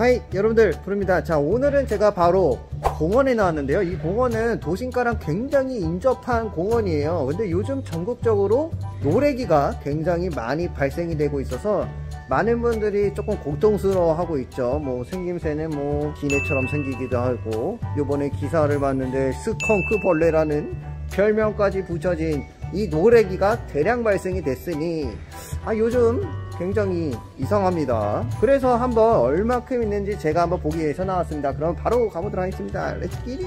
하이 여러분들, 부릅니다. 자, 오늘은 제가 바로 공원에 나왔는데요. 이 공원은 도심가랑 굉장히 인접한 공원이에요. 근데 요즘 전국적으로 노래기가 굉장히 많이 발생이 되고 있어서 많은 분들이 조금 고통스러워 하고 있죠. 뭐 생김새는 뭐 기내처럼 생기기도 하고, 요번에 기사를 봤는데 스컹크 벌레라는 별명까지 붙여진 이 노래기가 대량 발생이 됐으니 요즘 굉장히 이상합니다. 그래서 한번 얼마큼 있는지 제가 한번 보기 위해서 나왔습니다. 그럼 바로 가보도록 하겠습니다. 렛츠기릿.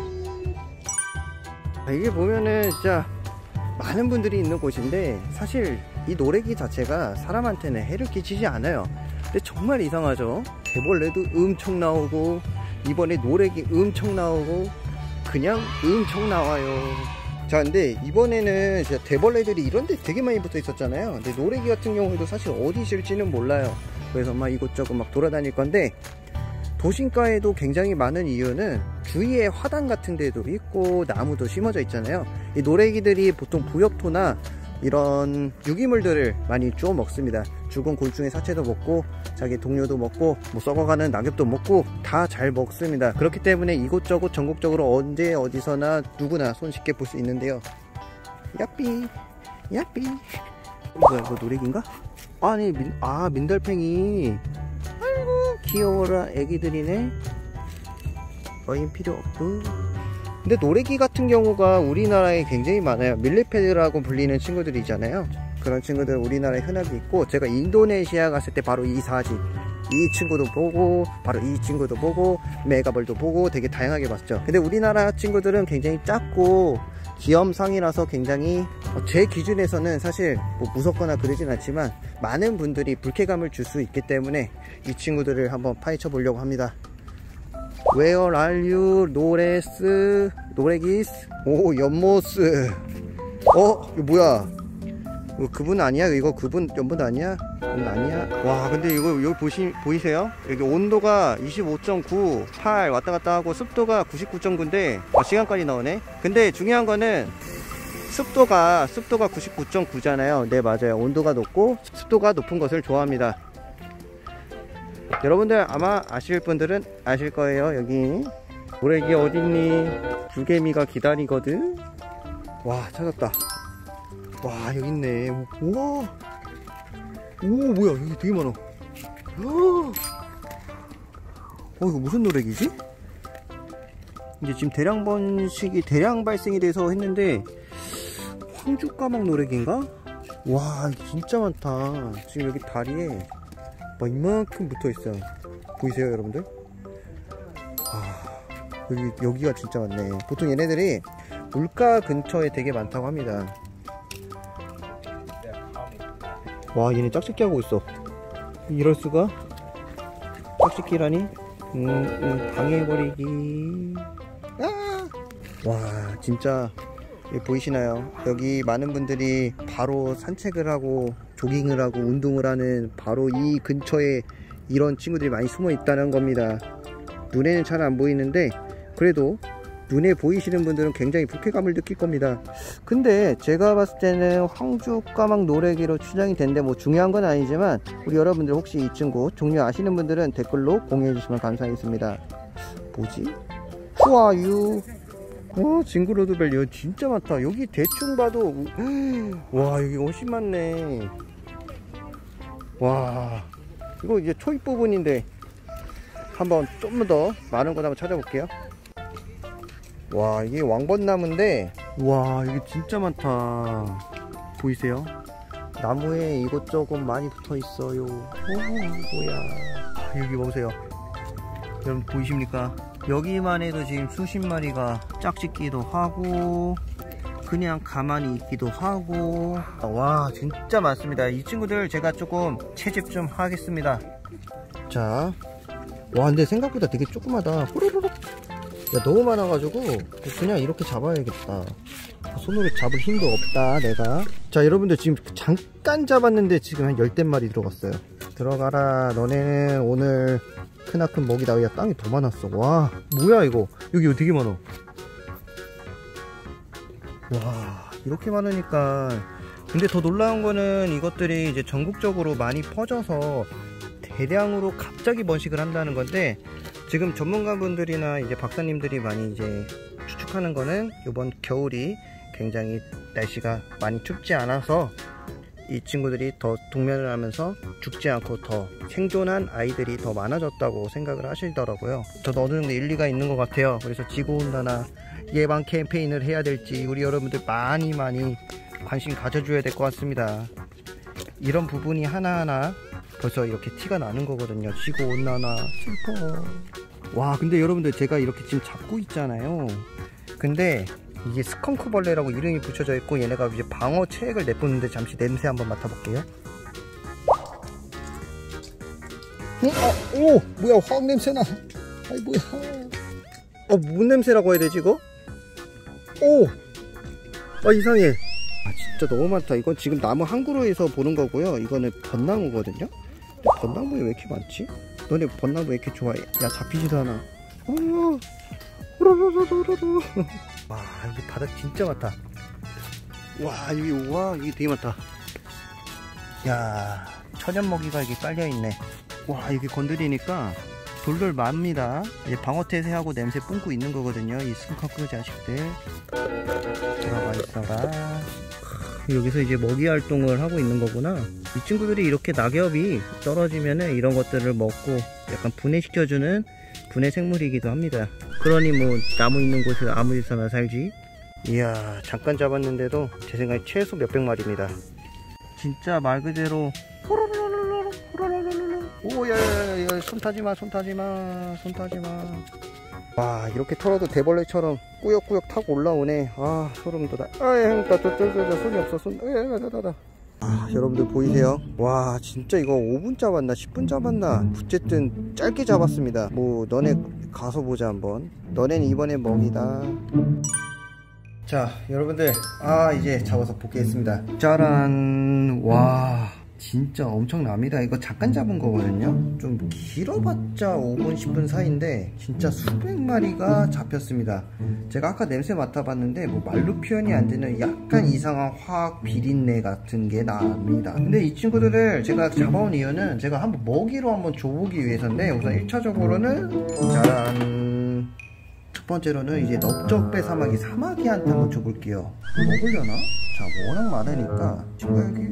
이게 보면은 진짜 많은 분들이 있는 곳인데, 사실 이 노래기 자체가 사람한테는 해를 끼치지 않아요. 근데 정말 이상하죠. 대벌레도 엄청 나오고, 이번에 노래기 엄청 나오고, 그냥 엄청 나와요. 자, 근데 이번에는 진짜 대벌레들이 이런데 되게 많이 붙어 있었잖아요. 근데 노래기 같은 경우에도 사실 어디 있을지는 몰라요. 그래서 막 이곳저곳 막 돌아다닐 건데, 도심가에도 굉장히 많은 이유는 주위에 화단 같은 데도 있고 나무도 심어져 있잖아요. 이 노래기들이 보통 부엽토나 이런 유기물들을 많이 주워 먹습니다. 죽은 곤충의 사체도 먹고, 자기 동료도 먹고, 뭐 썩어가는 낙엽도 먹고, 다 잘 먹습니다. 그렇기 때문에 이곳저곳 전국적으로 언제 어디서나 누구나 손쉽게 볼 수 있는데요. 야삐 야삐. 뭐야, 이거 노래기인가? 아니, 민달팽이. 아이고 귀여워라, 애기들이네. 거인 필요 없고. 근데 노래기 같은 경우가 우리나라에 굉장히 많아요. 밀리패드라고 불리는 친구들이잖아요. 그런 친구들 우리나라에 흔하게 있고, 제가 인도네시아 갔을 때 바로 이 사진, 이 친구도 보고, 바로 이 친구도 보고, 메가벌도 보고, 되게 다양하게 봤죠. 근데 우리나라 친구들은 굉장히 작고 귀염상이라서 굉장히 제 기준에서는 사실 뭐 무섭거나 그러진 않지만 많은 분들이 불쾌감을 줄 수 있기 때문에 이 친구들을 한번 파헤쳐 보려고 합니다. Where are you? 노래기스. 오, 연모스. 이거 뭐야? 이거 그분 아니야? 이거 그분 연분 아니야? 아니야? 와, 근데 이거 여기 보이세요? 여기 온도가 25.9, 8 왔다 갔다 하고, 습도가 99.9인데 시간까지 나오네. 근데 중요한 거는 습도가 99.9잖아요. 네, 맞아요. 온도가 높고 습도가 높은 것을 좋아합니다. 여러분들 아마 아실 분들은 아실 거예요. 여기 노래기 어딨니? 주개미가 기다리거든. 와, 찾았다. 와, 여기 있네. 우와. 오, 뭐야, 여기 되게 많아. 이거 무슨 노래기지? 이제 지금 대량 발생이 돼서 했는데, 황주까막 노래기인가? 와, 진짜 많다. 지금 여기 다리에 막 이만큼 붙어 있어요. 보이세요, 여러분들? 여기가 진짜 많네. 보통 얘네들이 물가 근처에 되게 많다고 합니다. 와, 얘네 짝짓기 하고 있어. 이럴수가? 짝짓기라니? 방해해버리기. 와, 진짜 보이시나요? 여기 많은 분들이 바로 산책을 하고 조깅을 하고 운동을 하는 바로 이 근처에 이런 친구들이 많이 숨어 있다는 겁니다. 눈에는 잘 안 보이는데 그래도 눈에 보이시는 분들은 굉장히 불쾌감을 느낄 겁니다. 근데 제가 봤을 때는 황주까막 노래기로 추정이 되는데, 뭐 중요한 건 아니지만 우리 여러분들 혹시 이 친구 종류 아시는 분들은 댓글로 공유해 주시면 감사하겠습니다. 뭐지? 후아유. 징그러드벨. 여기 진짜 많다. 여기 대충 봐도 와, 여기 훨씬 많네. 와, 이거 이제 초입 부분인데 한번 좀 더 많은 곳 한번 찾아볼게요. 와, 이게 왕벚나무인데, 와, 이게 진짜 많다. 보이세요? 나무에 이곳저곳 많이 붙어 있어요. 뭐야. 여기 보세요. 여러분 보이십니까? 여기만 해도 지금 수십 마리가 짝짓기도 하고 그냥 가만히 있기도 하고. 와, 진짜 많습니다. 이 친구들 제가 조금 채집 좀 하겠습니다. 자, 와, 근데 생각보다 되게 조그마다. 호로로록. 야, 너무 많아가지고 그냥 이렇게 잡아야겠다. 손으로 잡을 힘도 없다 내가. 자, 여러분들 지금 잠깐 잡았는데 지금 한 10댓마리 들어갔어요. 들어가라. 너네는 오늘 크나큰 먹이다. 야, 땅이 더 많았어. 와, 뭐야 이거. 여기 되게 많아. 와, 이렇게 많으니까. 근데 더 놀라운 거는 이것들이 이제 전국적으로 많이 퍼져서 대량으로 갑자기 번식을 한다는 건데, 지금 전문가분들이나 이제 박사님들이 많이 이제 추측하는 거는 이번 겨울이 굉장히 날씨가 많이 춥지 않아서 이 친구들이 더 동면을 하면서 죽지 않고 더 생존한 아이들이 더 많아졌다고 생각을 하시더라고요. 저도 어느 정도 일리가 있는 것 같아요. 그래서 지구온난화 예방 캠페인을 해야 될지 우리 여러분들 많이 관심 가져줘야 될 것 같습니다. 이런 부분이 하나하나 벌써 이렇게 티가 나는 거거든요. 지구온난화 슬퍼. 와, 근데 여러분들 제가 이렇게 지금 잡고 있잖아요. 근데 이게 스컹크벌레라고 이름이 붙여져 있고 얘네가 이제 방어 체액을 내뿜는데, 잠시 냄새 한번 맡아볼게요. 오, 뭐야, 화학 냄새나. 아이, 뭐야. 무슨 냄새라고 해야 되지 이거? 이상해. 진짜 너무 많다. 이건 지금 나무 한 그루에서 보는 거고요. 이거는 벚나무거든요. 근데 벚나무에 왜 이렇게 많지? 너네 벚나무 왜 이렇게 좋아해? 야, 잡히지도 않아. 와, 여기 바닥 진짜 많다. 이게 되게 많다. 야, 천연먹이가 이게 깔려있네. 와, 여기 건드리니까 돌돌 맙니다. 이제 방어태세하고 냄새 뿜고 있는 거거든요. 이 스컹크 자식들. 들어가 있어라. 여기서 이제 먹이 활동을 하고 있는 거구나. 이 친구들이 이렇게 낙엽이 떨어지면은 이런 것들을 먹고 약간 분해시켜주는 분해 생물이기도 합니다. 그러니 뭐 나무 있는 곳에 아무 데서나 살지. 이야, 잠깐 잡았는데도 제 생각에 최소 몇백 마리입니다. 진짜 말 그대로 오야야야, 손 타지마. 와, 이렇게 털어도 대벌레처럼 꾸역꾸역 타고 올라오네. 아, 소름 돋아. 손이 없어. 여러분들 보이세요? 와, 진짜 이거 5분 잡았나 10분 잡았나, 어쨌든 짧게 잡았습니다. 뭐 너네 가서 보자 한번. 너네는 이번에 먹이다. 자, 여러분들, 이제 잡아서 복귀했습니다. 짜란. 와, 진짜 엄청납니다. 이거 잠깐 잡은 거거든요. 좀 길어봤자 5분 10분 사이인데 진짜 수백 마리가 잡혔습니다. 제가 아까 냄새 맡아봤는데 뭐 말로 표현이 안 되는 약간 이상한 화학 비린내 같은 게 납니다. 근데 이 친구들을 제가 잡아온 이유는 제가 한번 먹이로 한번 줘보기 위해서인데, 우선 1차적으로는 짜란, 첫 번째로는 이제 넓적배 사마귀한테 한번 줘볼게요. 먹으려나? 자, 워낙 많으니까 친구가 여기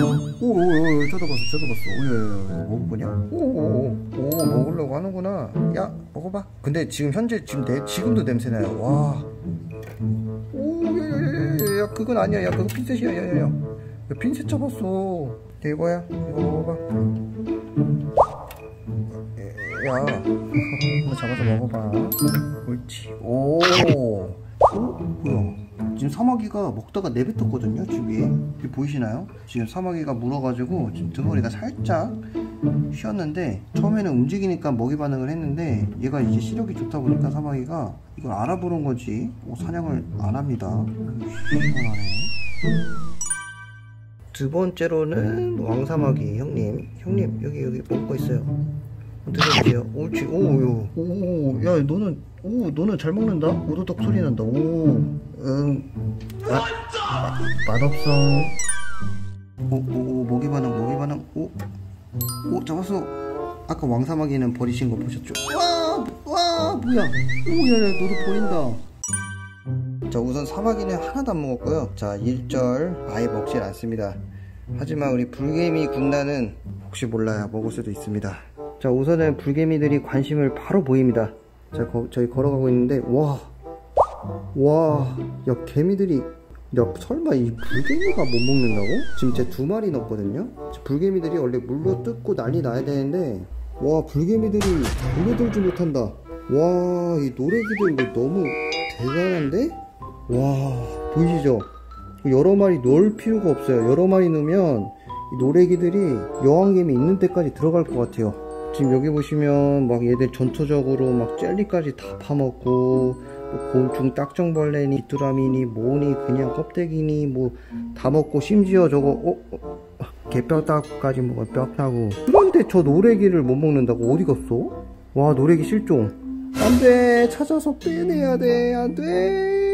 쳐다봤어. 먹을 거냐? 먹으려고 하는구나. 야, 먹어봐. 근데 지금 현재 지금도 냄새나요. 와. 야, 그건 아니야. 야, 그거 핀셋이야. 야, 핀셋 잡았어. 이거야. 이거 먹어봐. 야, 이거 잡아서 먹어봐. 옳지. 뭐야? 지금 사마귀가 먹다가 내뱉었거든요. 지금 위에 보이시나요? 지금 사마귀가 물어가지고 지금 등어리가 살짝 쉬었는데, 처음에는 움직이니까 먹이 반응을 했는데 얘가 이제 시력이 좋다 보니까 사마귀가 이걸 알아보는 거지 사냥을 안 합니다. 시원하네. 두 번째로는 왕사마귀. 형님 여기 먹을 거 있어요. 드셔보세요. 옳지. 야, 너는 잘 먹는다. 오도독 소리 난다. 맛없어. 먹이 반응. 잡았어. 아까 왕사마귀는 버리신 거 보셨죠? 와, 뭐야? 야, 너도 버린다. 자, 우선 사마귀는 하나도 안 먹었고요. 자, 1절 아예 먹질 않습니다. 하지만 우리 불개미 군단은 혹시 몰라요, 먹을 수도 있습니다. 자, 우선은 불개미들이 관심을 바로 보입니다. 자, 저희 걸어가고 있는데, 야, 개미들이, 야, 설마 이 불개미가 못 먹는다고? 지금 제 2마리 넣었거든요? 불개미들이 원래 물로 뜯고 난리 나야 되는데, 와, 불개미들이 물러들지 못한다. 와, 이 노래기들 이거 너무 대단한데? 와, 보이시죠? 여러 마리 넣을 필요가 없어요. 여러 마리 넣으면 이 노래기들이 여왕개미 있는 데까지 들어갈 것 같아요. 지금 여기 보시면 막 얘들 전투적으로 막 젤리까지 다 파먹고, 뭐 곤충 딱정벌레니 귀뚜라미니 뭐니 그냥 껍데기니 뭐 다 먹고, 심지어 저거 개뼈다구까지 먹어. 뼈다구. 그런데 저 노래기를 못 먹는다고? 어디 갔어? 와, 노래기 실종. 안돼, 찾아서 빼내야 돼. 안돼.